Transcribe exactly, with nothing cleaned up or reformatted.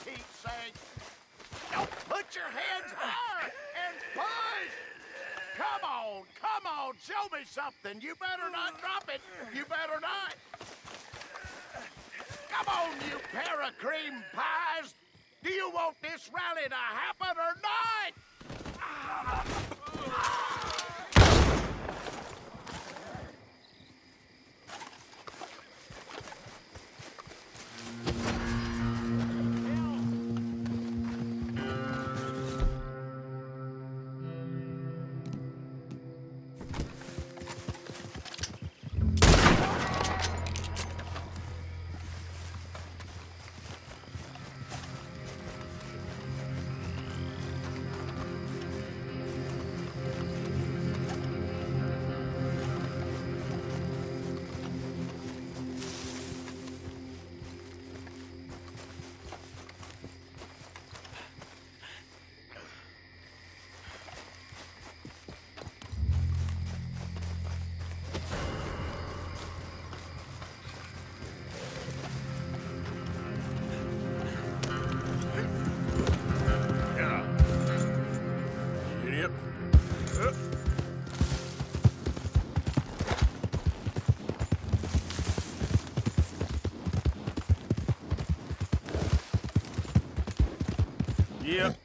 Pete's sake. Don't put your hands high and push. Come on, come on, show me something. You better not drop it. You better not. Come on, you pair of cream pies. Do you want this rally to happen or not? Yep.